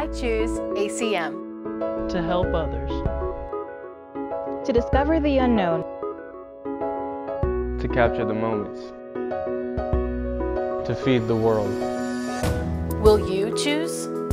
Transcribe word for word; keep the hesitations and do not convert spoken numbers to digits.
I choose A C M. To help others. To discover the unknown. To capture the moments. To feed the world. Will you choose?